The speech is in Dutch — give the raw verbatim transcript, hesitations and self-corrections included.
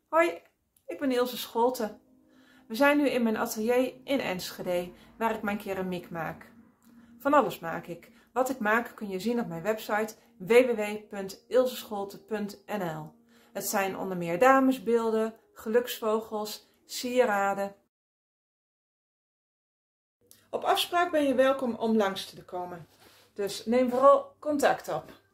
Hoi, ik ben Ilse Scholte. We zijn nu in mijn atelier in Enschede, waar ik mijn keramiek maak. Van alles maak ik. Wat ik maak kun je zien op mijn website w w w punt ilsescholte punt n l. Het zijn onder meer damesbeelden, geluksvogels, sieraden. Op afspraak ben je welkom om langs te komen. Dus neem vooral contact op.